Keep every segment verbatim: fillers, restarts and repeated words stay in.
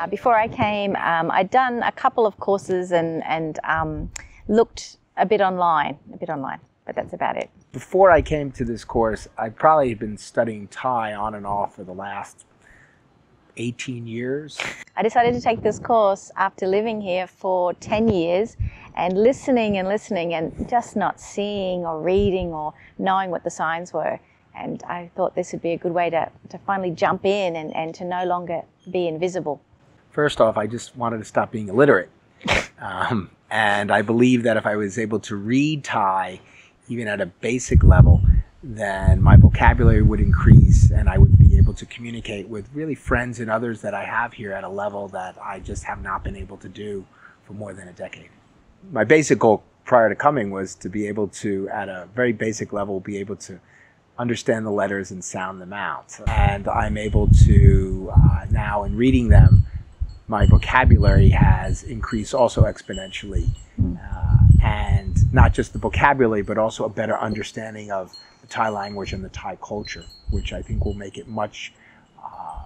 before I came, um, I'd done a couple of courses and, and um, looked a bit online, a bit online, but that's about it. Before I came to this course, I probably had been studying Thai on and off for the last eighteen years. I decided to take this course after living here for ten years and listening and listening and just not seeing or reading or knowing what the signs were. And I thought this would be a good way to, to finally jump in and, and to no longer be invisible. First off, I just wanted to stop being illiterate. Um, and I believe that if I was able to read Thai, even at a basic level, then my vocabulary would increase and I would be able to communicate with really friends and others that I have here at a level that I just have not been able to do for more than a decade. My basic goal prior to coming was to be able to, at a very basic level, be able to understand the letters and sound them out. And I'm able to, uh, now in reading them, my vocabulary has increased also exponentially. Uh, and not just the vocabulary, but also a better understanding of the Thai language and the Thai culture, which I think will make it much uh,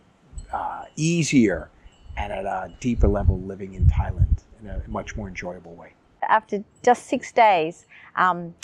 uh, easier and at a deeper level living in Thailand in a much more enjoyable way. After just six days, um,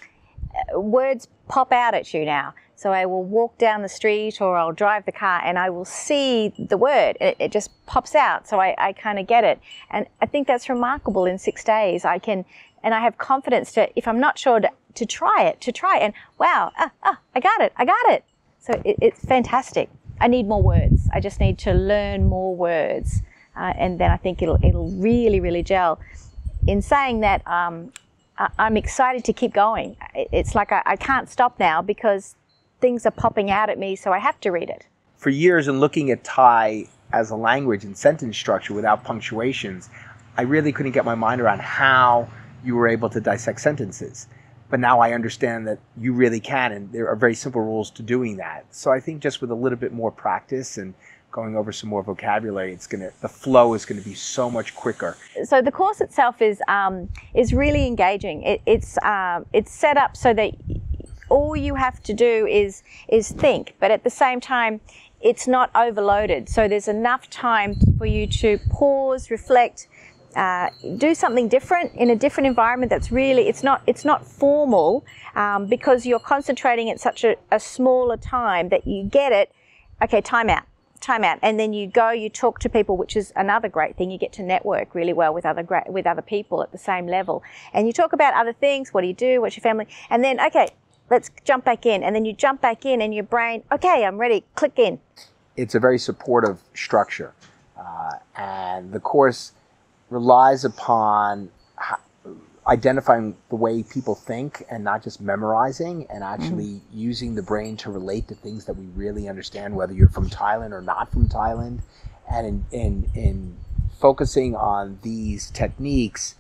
words pop out at you now. So I will walk down the street or I'll drive the car and I will see the word. It, it just pops out. So I, I kind of get it. And I think that's remarkable in six days. I can, and I have confidence to, if I'm not sure, to, to try it, to try it. And wow, ah, ah, I got it, I got it. So it, it's fantastic. I need more words. I just need to learn more words. Uh, and then I think it'll, it'll really, really gel. In saying that, um, I, I'm excited to keep going. It, it's like I, I can't stop now because things are popping out at me, so I have to read it. For years, in looking at Thai as a language and sentence structure without punctuations, I really couldn't get my mind around how you were able to dissect sentences. But now I understand that you really can, and there are very simple rules to doing that. So I think just with a little bit more practice and going over some more vocabulary, it's gonna, the flow is going to be so much quicker. So the course itself is um, is really engaging. It, it's uh, it's set up so that all you have to do is is think, but at the same time, it's not overloaded. So there's enough time for you to pause, reflect, uh, do something different in a different environment. That's really, it's not it's not formal um, because you're concentrating at such a, a smaller time that you get it. Okay, time out, time out, and then you go, you talk to people, which is another great thing. You get to network really well with other great with other people at the same level, and you talk about other things. What do you do? What's your family? And then okay, let's jump back in. And then you jump back in and your brain, okay, I'm ready, click in. It's a very supportive structure. Uh, and the course relies upon identifying the way people think and not just memorizing and actually mm-hmm. using the brain to relate to things that we really understand, whether you're from Thailand or not from Thailand. And in, in, in focusing on these techniques,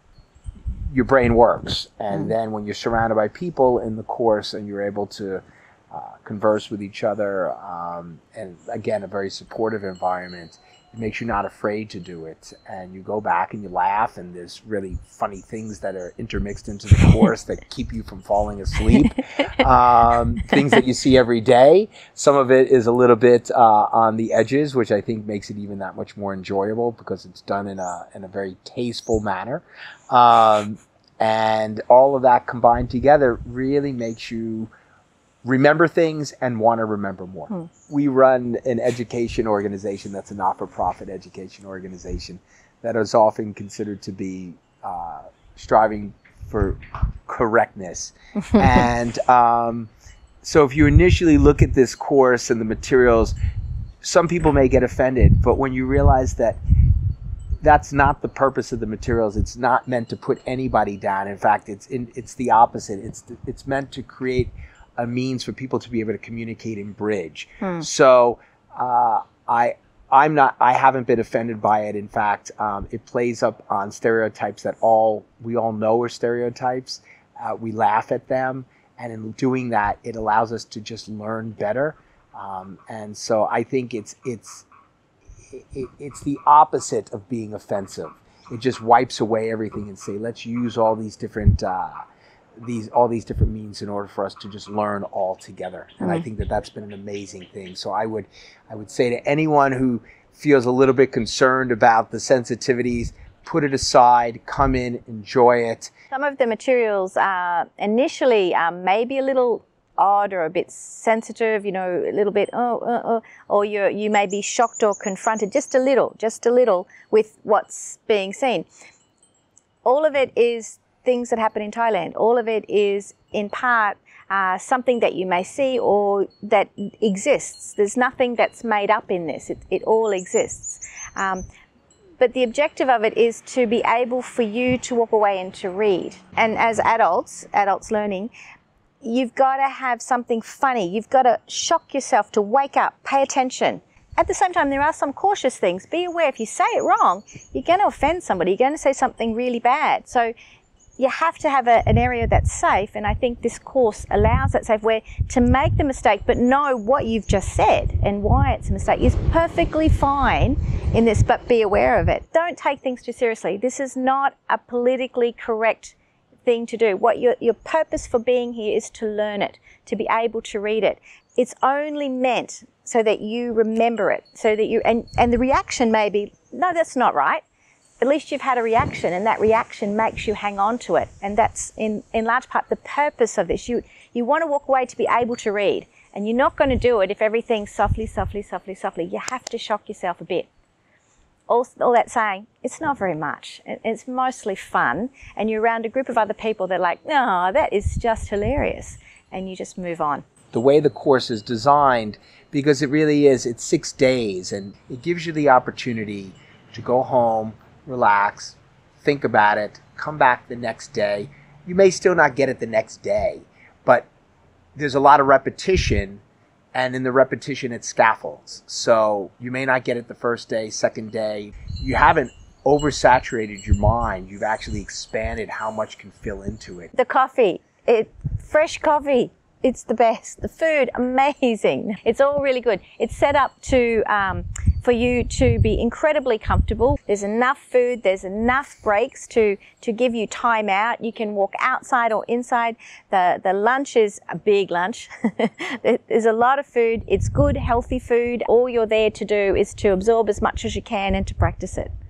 your brain works. And mm. then when you're surrounded by people in the course and you're able to uh, converse with each other, um, and again, a very supportive environment, it makes you not afraid to do it. And you go back and you laugh, and there's really funny things that are intermixed into the course that keep you from falling asleep. Um, things that you see every day. Some of it is a little bit uh, on the edges, which I think makes it even that much more enjoyable because it's done in a, in a very tasteful manner. Um, and all of that combined together really makes you remember things and want to remember more. Hmm. We run an education organization that's a not-for-profit education organization that is often considered to be uh, striving for correctness. And um, so if you initially look at this course and the materials, some people may get offended, but when you realize that that's not the purpose of the materials, it's not meant to put anybody down. In fact, it's in, it's the opposite. It's it's meant to create a means for people to be able to communicate and bridge. Hmm. So uh, I I'm not I haven't been offended by it. In fact, um, it plays up on stereotypes that all we all know are stereotypes. Uh, we laugh at them, and in doing that, it allows us to just learn better. Um, and so I think it's it's. It, it's the opposite of being offensive. It just wipes away everything and say, let's use all these different, uh, these all these different means in order for us to just learn all together. And mm-hmm. I think that that's been an amazing thing. So I would, I would say to anyone who feels a little bit concerned about the sensitivities, put it aside, come in, enjoy it. Some of the materials are initially um, maybe a little odd or a bit sensitive, you know, a little bit, oh, uh, uh, or you you may be shocked or confronted just a little, just a little with what's being seen. All of it is things that happen in Thailand. All of it is in part uh, something that you may see or that exists. There's nothing that's made up in this. It, it all exists. Um, But the objective of it is to be able for you to walk away and to read. And as adults, adults learning, you've got to have something funny. You've got to shock yourself, to wake up, pay attention. At the same time, there are some cautious things. Be aware, if you say it wrong, you're going to offend somebody. You're going to say something really bad. So you have to have a, an area that's safe, and I think this course allows that safe, where to make the mistake but know what you've just said and why it's a mistake is perfectly fine in this, but be aware of it. Don't take things too seriously. This is not a politically correct thing to do. What your, your purpose for being here is to learn it, to be able to read it. It's only meant so that you remember it, so that you, and, and the reaction may be, no, that's not right. At least you've had a reaction, and that reaction makes you hang on to it. And that's in, in large part the purpose of this. You, you want to walk away to be able to read, and you're not going to do it if everything's softly, softly, softly, softly. You have to shock yourself a bit. All, all that saying, it's not very much. It, it's mostly fun, and you're around a group of other people that are like, no, that is just hilarious, and you just move on. The way the course is designed, because it really is, it's six days, and it gives you the opportunity to go home, relax, think about it, come back the next day. You may still not get it the next day, but there's a lot of repetition, and in the repetition it scaffolds. So you may not get it the first day, second day. You haven't oversaturated your mind. You've actually expanded how much can fill into it. The coffee, it, fresh coffee. It's the best. The food, amazing. It's all really good. It's set up to um, for you to be incredibly comfortable. There's enough food. There's enough breaks to to give you time out. You can walk outside or inside. The the lunch is a big lunch. There's a lot of food. It's good, healthy food. All you're there to do is to absorb as much as you can and to practice it.